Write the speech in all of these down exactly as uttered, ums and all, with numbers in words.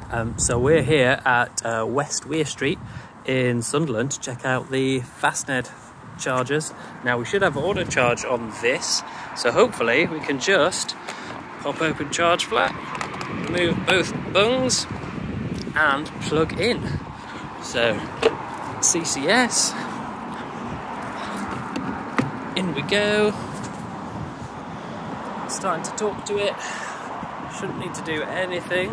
Um, so we're here at uh, West Weir Street in Sunderland to check out the Fastned chargers. Now we should have Autocharge on this, so hopefully we can just pop open charge flap, remove both bungs and plug in. So C C S, in we go. Starting to talk to it, shouldn't need to do anything.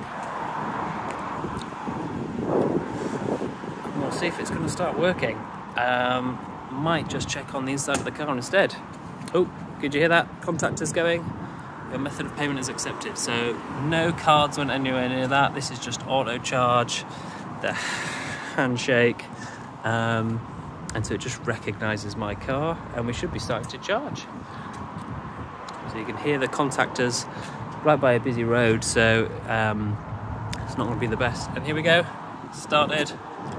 We'll see if it's going to start working. Um, might just check on the inside of the car instead. Oh, could you hear that? Contactors going. Your method of payment is accepted. So no cards went anywhere near that. This is just Autocharge, the handshake, um, and so it just recognises my car, and we should be starting to charge. So you can hear the contactors right by a busy road, so um, it's not going to be the best. And here we go. Started.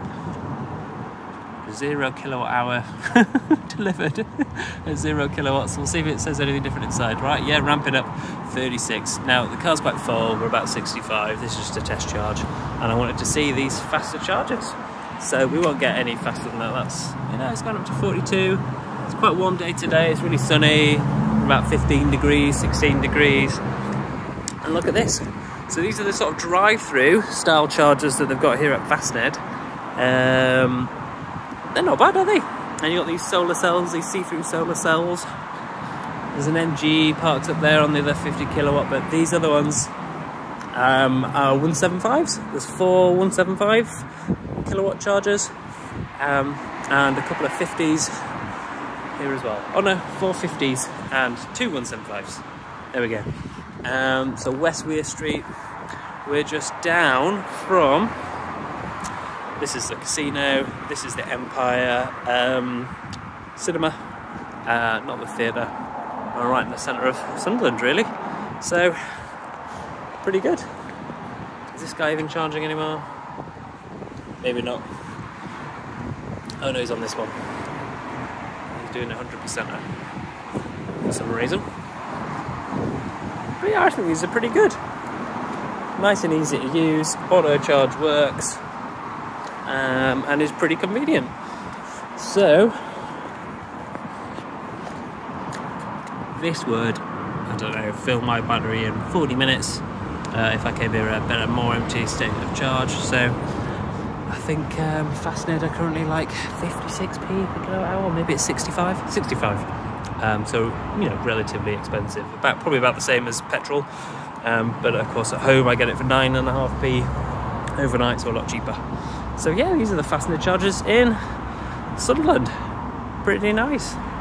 Zero kilowatt hour delivered at zero kilowatts. We'll see if it says anything different inside. Right, yeah, ramping up, thirty-six. Now the car's quite full, we're about sixty-five. This is just a test charge, and I wanted to see these faster chargers. So we won't get any faster than that. That's, you know, it's gone up to forty-two. It's quite a warm day today. It's really sunny, about fifteen degrees, sixteen degrees. And look at this. So these are the sort of drive-through style chargers that they've got here at Fastned. Um, They're not bad, are they? And you've got these solar cells, these see-through solar cells. There's an M G parked up there on the other fifty kilowatt, but these other ones um, are one seventy-fives. There's four one seventy-five kilowatt chargers um, and a couple of fifties here as well. Oh no, four fifties and two one seventy-fives. There we go. Um, so West Weir Street, we're just down from... This is the casino, this is the Empire um, cinema, uh, not the theatre. We're right in the centre of Sunderland, really. So, pretty good. Is this guy even charging anymore? Maybe not. Oh no, he's on this one. He's doing one hundred percent now, for some reason. But yeah, I think these are pretty good. Nice and easy to use, Autocharge works. Um, and is pretty convenient. So this would, I don't know, fill my battery in forty minutes uh, if I came here at a better, more empty state of charge. So I think um, Fastned are currently like fifty-six p per kilowatt hour, maybe it's sixty-five, sixty-five. Um, so you know, relatively expensive, about probably about the same as petrol. Um, but of course at home I get it for nine and a half p. Overnight, so a lot cheaper. So yeah, these are the Fastned chargers in Sunderland. Pretty nice.